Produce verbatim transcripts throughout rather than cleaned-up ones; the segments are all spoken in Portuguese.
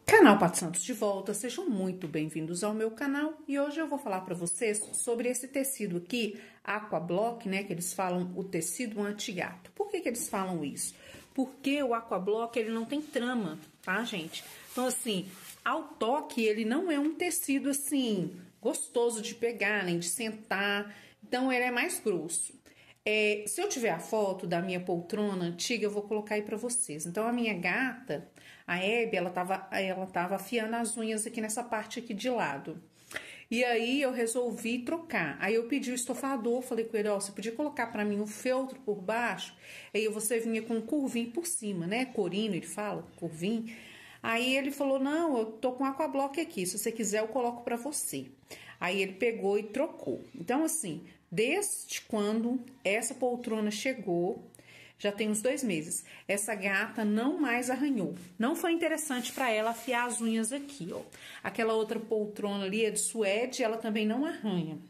Canal Paty Santos de volta, sejam muito bem-vindos ao meu canal e hoje eu vou falar para vocês sobre esse tecido aqui, Aquablock, né, que eles falam o tecido anti-gato. Por que que eles falam isso? Porque o Aquablock, ele não tem trama, tá, gente? Então, assim, ao toque, ele não é um tecido, assim, gostoso de pegar, nem de sentar, então ele é mais grosso. É, se eu tiver a foto da minha poltrona antiga, eu vou colocar aí pra vocês. Então, a minha gata, a Abby, ela tava, ela tava afiando as unhas aqui nessa parte aqui de lado. E aí, eu resolvi trocar. Aí, eu pedi o estofador, falei com ele, ó, você podia colocar pra mim um feltro por baixo? Aí, você vinha com um curvinho por cima, né? Corino, ele fala, curvinho. Aí, ele falou, não, eu tô com Aquablock aqui, se você quiser, eu coloco pra você. Aí, ele pegou e trocou. Então, assim, desde quando essa poltrona chegou, já tem uns dois meses, essa gata não mais arranhou. Não foi interessante para ela afiar as unhas aqui, ó. Aquela outra poltrona ali é de suede, ela também não arranha,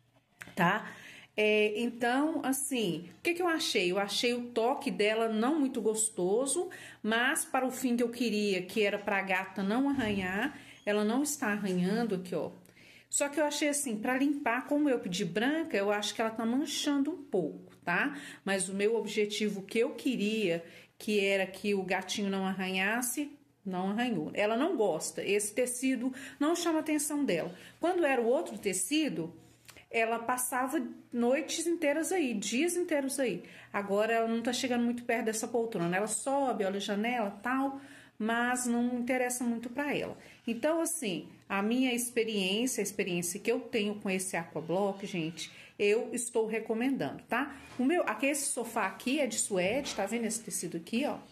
tá? É, então, assim, o que que eu achei? Eu achei o toque dela não muito gostoso, mas para o fim que eu queria, que era pra gata não arranhar, ela não está arranhando aqui, ó. Só que eu achei assim, pra limpar, como eu pedi branca, eu acho que ela tá manchando um pouco, tá? Mas o meu objetivo que eu queria, que era que o gatinho não arranhasse, não arranhou. Ela não gosta, esse tecido não chama a atenção dela. Quando era o outro tecido, ela passava noites inteiras aí, dias inteiros aí. Agora ela não tá chegando muito perto dessa poltrona, ela sobe, olha a janela, tal, mas não interessa muito para ela. Então, assim, a minha experiência, a experiência que eu tenho com esse Aquablock, gente, eu estou recomendando, tá? O meu, aqui, esse sofá aqui é de suede, tá vendo esse tecido aqui, ó?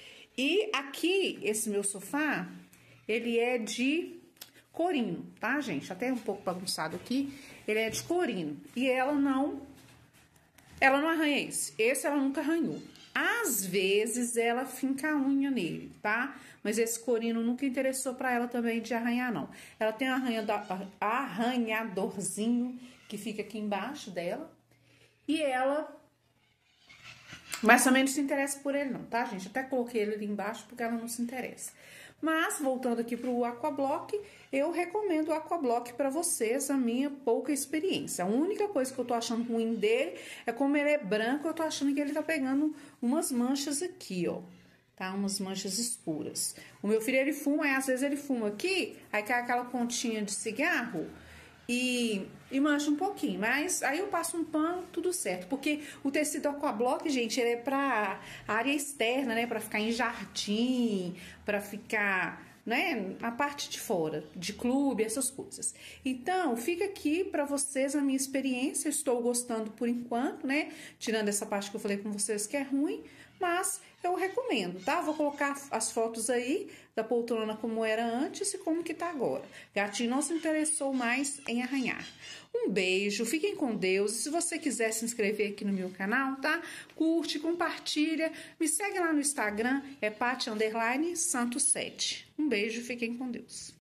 E aqui, esse meu sofá, ele é de corino, tá, gente? Até um pouco bagunçado aqui, ele é de corino. E ela não, ela não arranha esse. Esse ela nunca arranhou. Às vezes, ela finca a unha nele, tá? Mas esse corino nunca interessou pra ela também de arranhar, não. Ela tem um arranhadorzinho que fica aqui embaixo dela. E ela... Mas também não se interessa por ele, não, tá, gente? Até coloquei ele ali embaixo porque ela não se interessa. Mas, voltando aqui pro Aquablock, eu recomendo o Aquablock pra vocês, a minha pouca experiência. A única coisa que eu tô achando ruim dele é como ele é branco, eu tô achando que ele tá pegando umas manchas aqui, ó. Tá? Umas manchas escuras. O meu filho, ele fuma, aí às vezes ele fuma aqui, aí cai aquela pontinha de cigarro e, e mancha um pouquinho. Mas aí eu passo um pano, tudo certo. Porque o tecido Aquablock, gente, ele é pra área externa, né? Pra ficar em jardim, pra ficar, né, na parte de fora, de clube, essas coisas. Então, fica aqui pra vocês a minha experiência. Estou gostando por enquanto, né? Tirando essa parte que eu falei com vocês que é ruim, mas eu recomendo, tá? Vou colocar as fotos aí da poltrona como era antes e como que tá agora. Gatinho não se interessou mais em arranhar. Um beijo, fiquem com Deus. E se você quiser se inscrever aqui no meu canal, tá? Curte, compartilha, me segue lá no Instagram, é Paty Santos sete. Um beijo, fiquem com Deus.